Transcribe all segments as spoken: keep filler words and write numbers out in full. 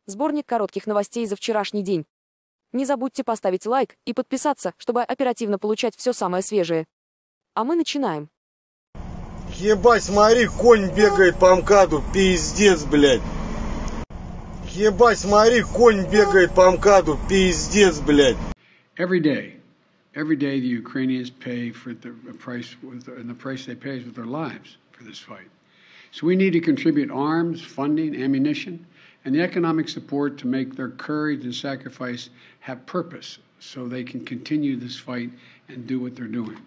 Сборник коротких новостей за вчерашний день. Не забудьте поставить лайк и подписаться, чтобы оперативно получать все самое свежее. А мы начинаем. Ебать, смотри, конь бегает по МКАДу, пиздец, блядь. Ебать, смотри, конь бегает по МКАДу, пиздец, блядь. Every day, every day the Ukrainians pay for the price, with, and the price they pay is with their lives for this fight. So we need to contribute arms, funding, ammunition, and the economic support to make their courage and sacrifice have purpose so they can continue this fight and do what they're doing.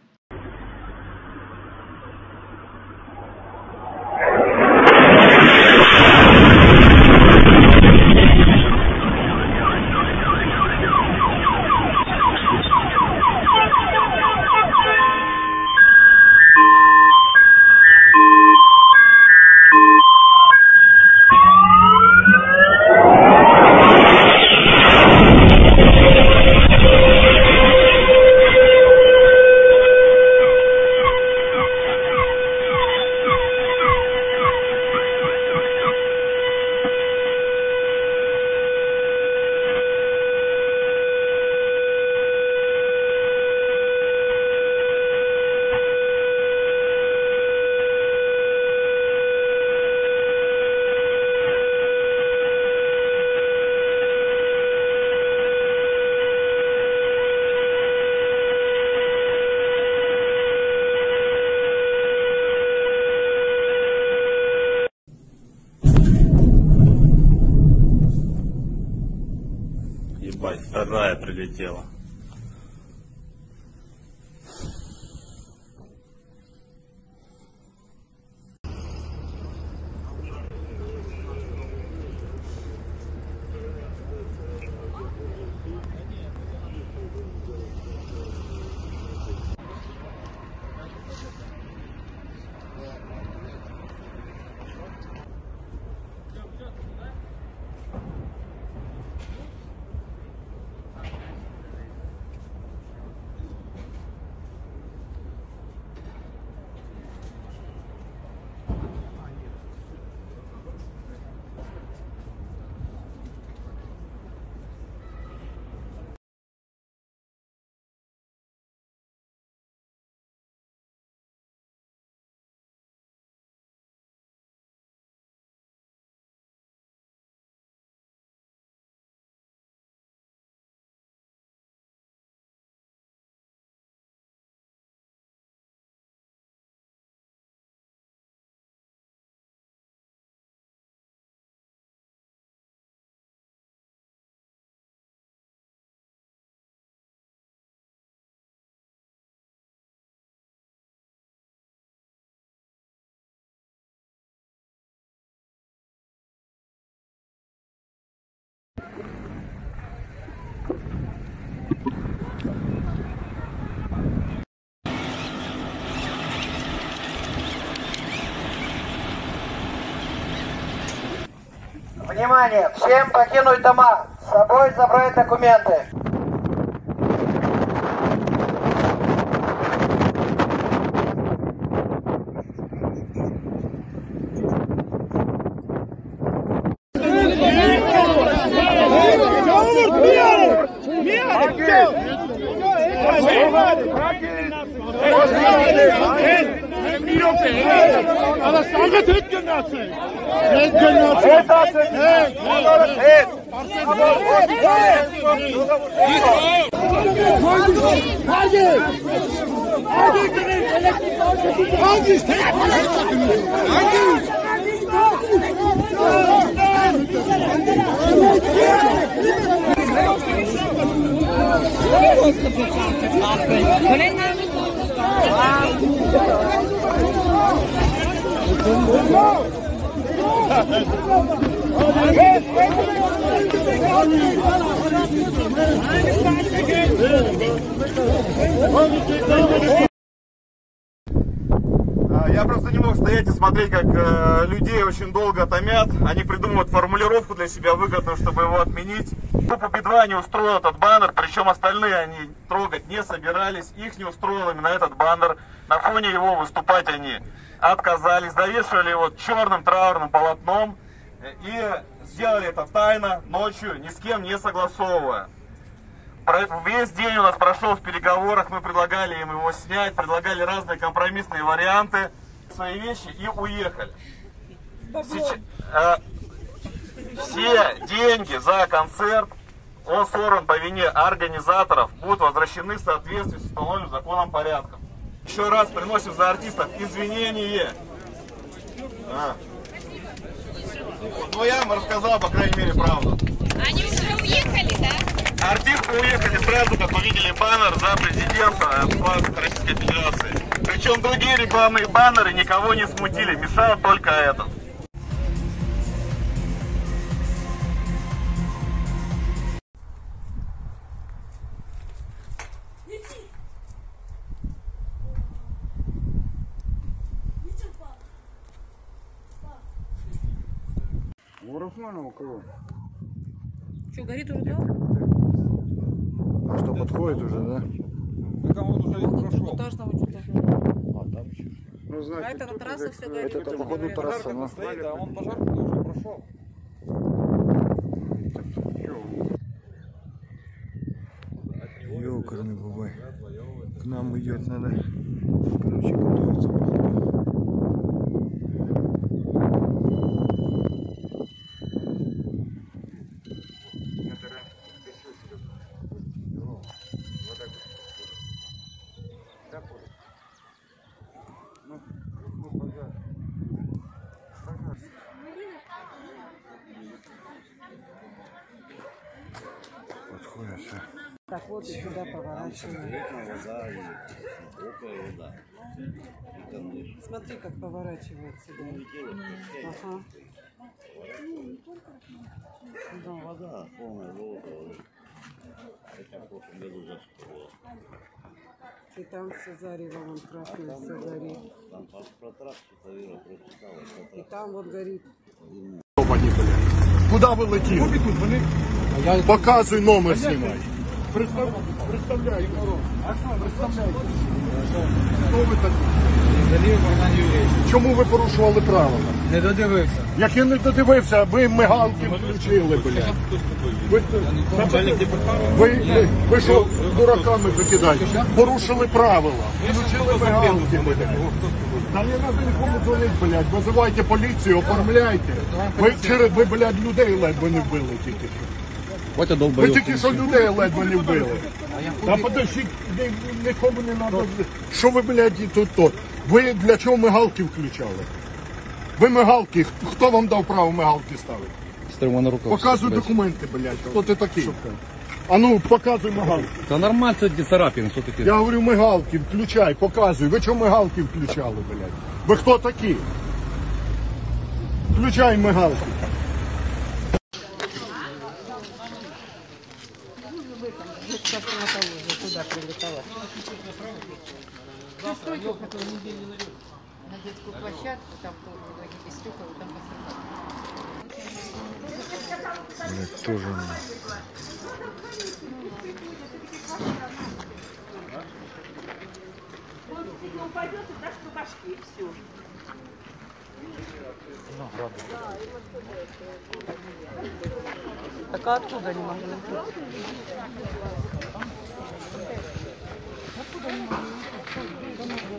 Ебать, вторая прилетела. Внимание! Всем покинуть дома! С собой забрать документы! Я просто не мог стоять и смотреть, как э, людей очень долго томят. Они придумывают формулировку для себя выгодную, чтобы его отменить. Группа Би два не устроила этот баннер, причем остальные они трогать не собирались. Их не устроил именно этот баннер. На фоне его выступать они отказались, завешивали его черным траурным полотном. И сделали это тайно, ночью, ни с кем не согласовывая. Весь день у нас прошел в переговорах, мы предлагали им его снять, предлагали разные компромиссные варианты, свои вещи и уехали. Сейчас, э, все деньги за концерт, он сорван по вине организаторов, будут возвращены в соответствии с установленным законом порядком. Еще раз приносим за артистов извинения. А. Ну я вам рассказал, по крайней мере, правду. Они уже уехали, да? Артисты уехали сразу, как вы видели баннер за президента Российской Федерации. Причем другие рекламные баннеры никого не смутили, мешал только этот. У Рафмана у кого? Что, горит уже, да? А что, подходит уже, да? Это он уже прошел. Этажного что-то. А, там еще. Ну, знаете, А это на трассе все горит. это, походу, трасса, но... Стоит, а он пожарку уже прошел. Ёкарный бабай. К нам идет, надо, короче, готовиться, походу. Подходит, все. Так вот и сюда поворачиваем. Смотри, как поворачивает сюда. Ага. Да. Вода полная золото. Хотя в прошлом году зашкало. И там все зарево, вон красное все горит. Там про трассу-то Вера прочитала. И там вот горит. Куда ви летіли? Показуй номер, знімай. Представляй, представляй. Хто ви такі? Чому ви порушували правила? Не додивився. Як я не додивився, ви мигалки включили, блядь. Ви, ви, ви, ви що дураками викидаєте? Порушили правила. Включили мигалки, блядь. Та не треба нікому дзвонити, блядь. Визивайте поліцію, оформляйте. Ви, через, ви, блядь, людей ледве не вбили тільки. Ви тільки що людей ледве не вбили. Та подождіть, нікому не треба. Що ви, блядь, тут то? Ви для чого мигалки включали? Ви мигалки, хто вам дав право мигалки ставити? Показуй документи, блядь. Хто ти такий? А ну, показуй мигалки. Та нормально, це царапин, що таке? Я говорю, мигалки, включай, показуй. Ви чого мигалки включали, блядь? Ви хто такі? Включай мигалки. Туда прилетала. На детскую площадку, там тоже без стекол, там посмотрим. Блядь, тоже надо. Упадет и дашь по башке, и все. Так а откуда не могли? Откуда не могли?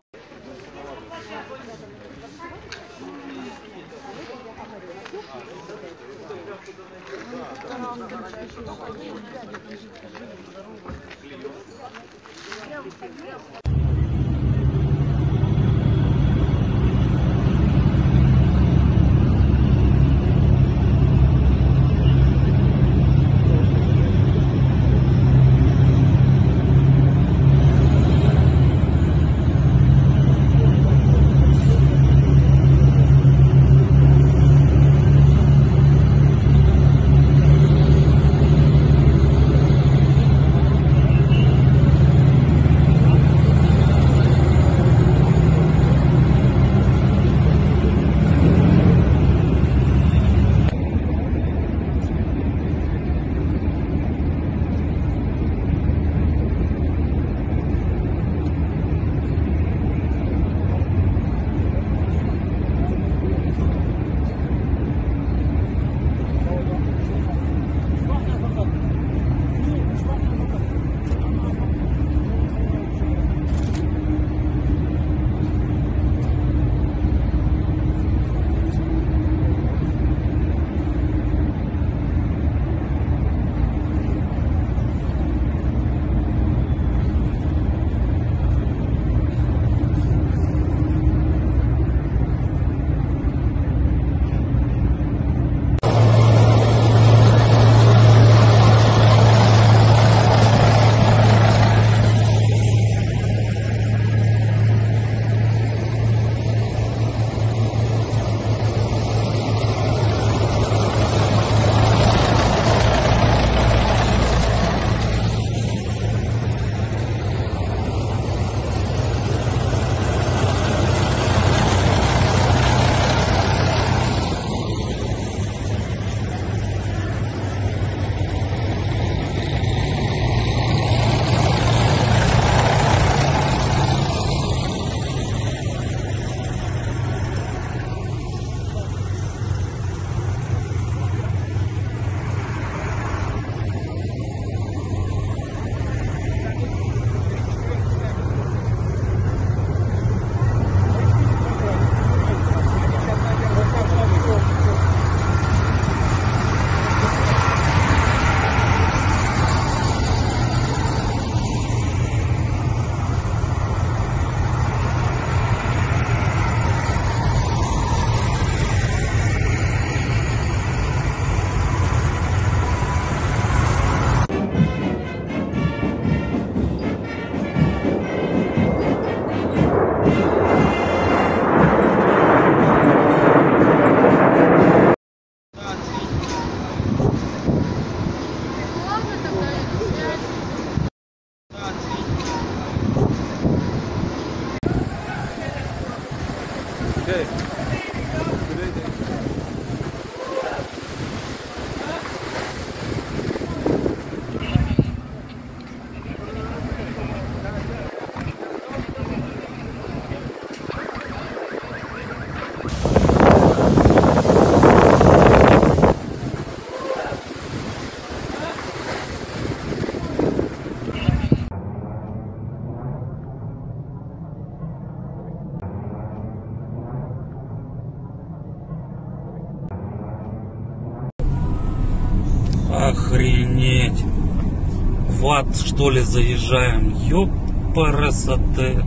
Охренеть. В ад, что ли, заезжаем? Ёпарасоте.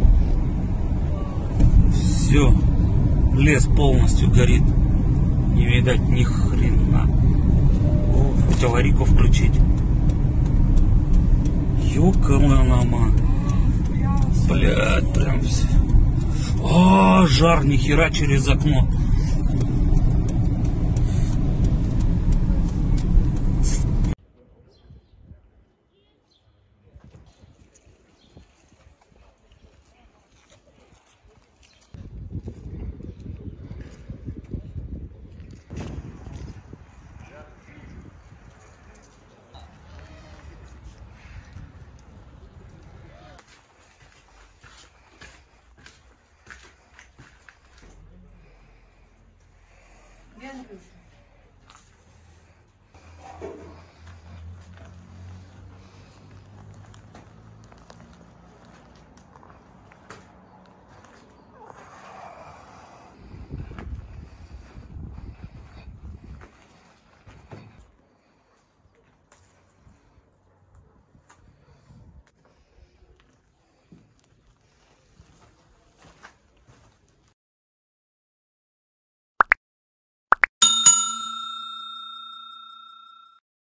Все. Лес полностью горит. Не видать ни хрена. О, хоть аварийку включить. Ёкаланама. Блядь, прям все. А, жар, нихера через окно. Венгрия.